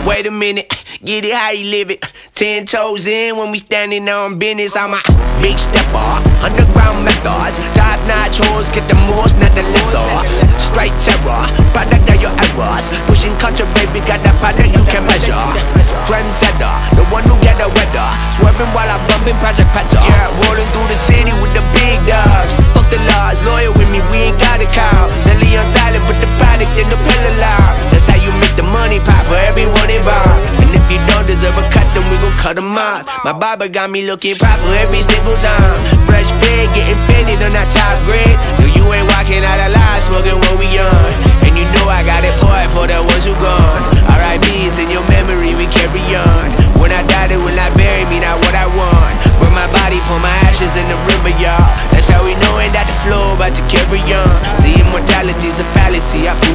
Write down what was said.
Wait a minute, get it how you live it. 10 toes in when we standing on business. I'm a big stepper, underground methods. Top-notch hoes, get the most, not the lesser. Straight terror, product of your errors. Pushing culture, baby, got that product you can measure. Trendsetter, the one who get the weather. Swerving while I'm bumping Project Petter. Yeah, rolling through the city with the big dogs. Fuck the laws, loyal with me, we ain't got a cow. Selling on silent, put the product in the pillar loud. That's how you make the money pop for everyone involved. And if you don't deserve a cut, then we gon' cut them off. My barber got me looking proper every single time. Fresh fade, getting faded on that top grade. No, you ain't walking out alive, smoking what we on. And you know I got it poured for the ones who gone. R.I.P.'s in your memory, we carry on. When I die, they will not bury me, not what I want. Burn my body, pour my ashes in the river, y'all. That's how we knowin' that the flow about to carry on. See, immortality's a fallacy, I